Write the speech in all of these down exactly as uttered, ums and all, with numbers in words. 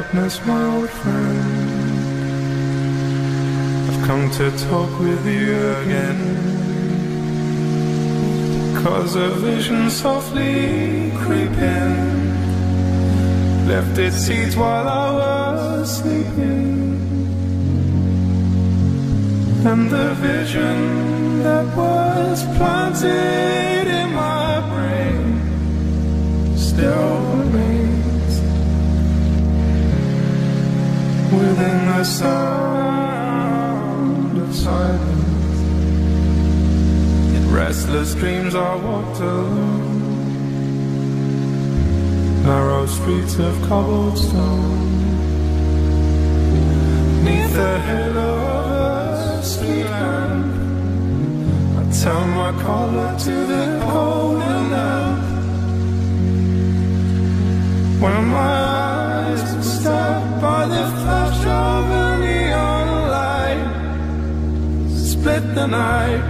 darkness, my old friend. I've come to talk with you again, 'cause a vision softly creeping left its seeds while I was sleeping. And the vision that was planted in my brain still remains within the sound of silence. In restless dreams I walked alone, narrow streets of cobblestone, neath the halo of a street lamp. I turn my collar to the cold and damp. When my eyes were stabbed by the flash of a neon light, split the night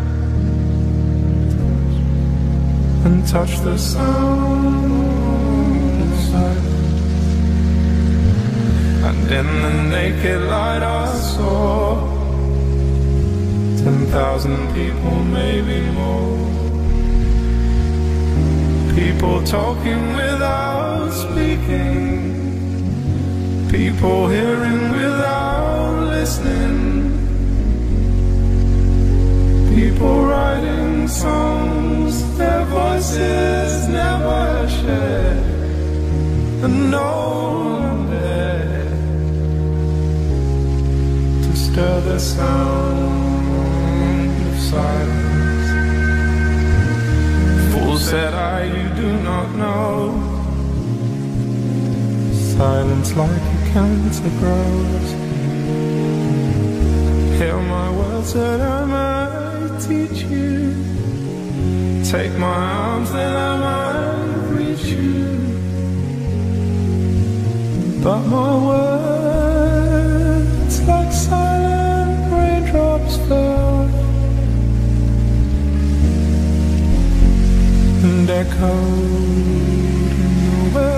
and touch the sound of silence. And in the naked light I saw ten thousand people, maybe more. People talking without speaking, people hearing without listening, people writing songs their voices never shared, and no one dared to stir the sound of silence. Fool, said I, you do not know, silence like a cancer grows. Hear my words that I might teach you, take my arms that I might reach you. But my words like silent raindrops fell and echoed in the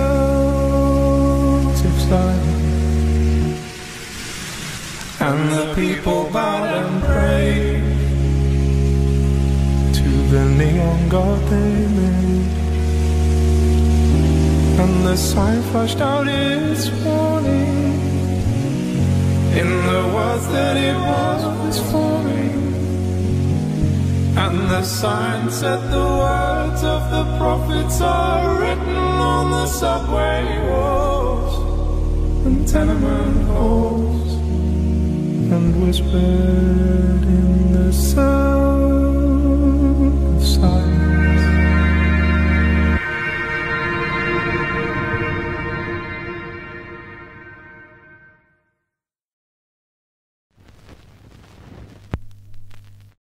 wells of silence. And the people bowed and prayed to the neon god they made, and the sign flashed out its warning in the words that it was forming. And the sign said the words of the prophets are written on the subway walls and tenement halls, and whispered in the sound of silence.